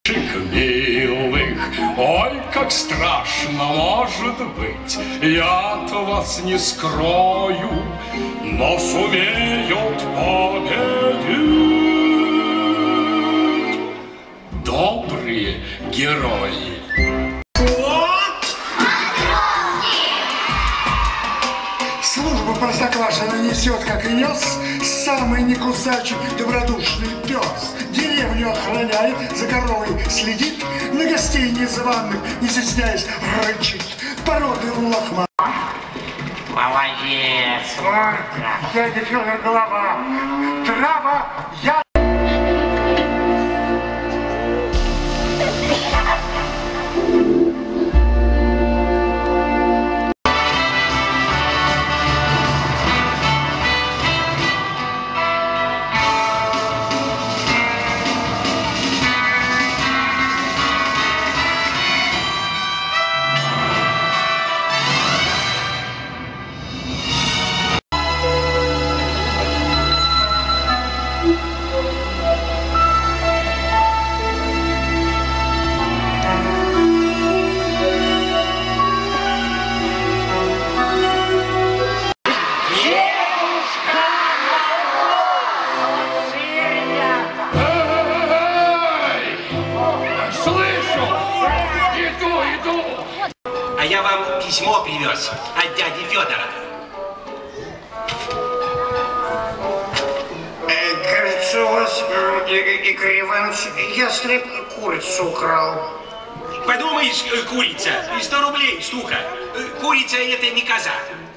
милых, ой, как страшно может быть, я-то вас не скрою, но сумеют победить добрые герои. Службу Простоквашино несет, как и нес, самый некусачий добродушный пес. Деревню охраняет, за коровой следит, на гостей незваных, не стесняясь, рычит. Породы лохма. Молодец! Дядя Федор голова. Трава, я... А я вам письмо привез от дяди Федора. Кажется, у вас, Игорь Иванович, ястреб курицу украл. Подумаешь, курица, 100 рублей штука. Курица — это не коза.